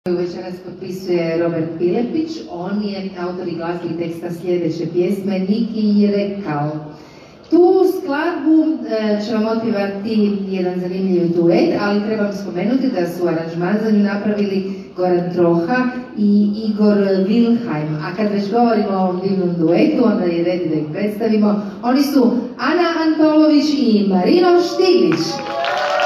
Večeras potpisuje Robert Pilepić, on je autor i glazbi teksta sljedeće pjesme Niki je rekao. Tu skladbu će vam otpjevati jedan zanimljiv duet, ali trebam spomenuti da su aranžman za nju napravili Goran Troha i Igor Wilhelm. A kad već govorimo o ovom divnom duetu, onda je red da ih predstavimo. Oni su Ana Antolović i Marino Štiglić.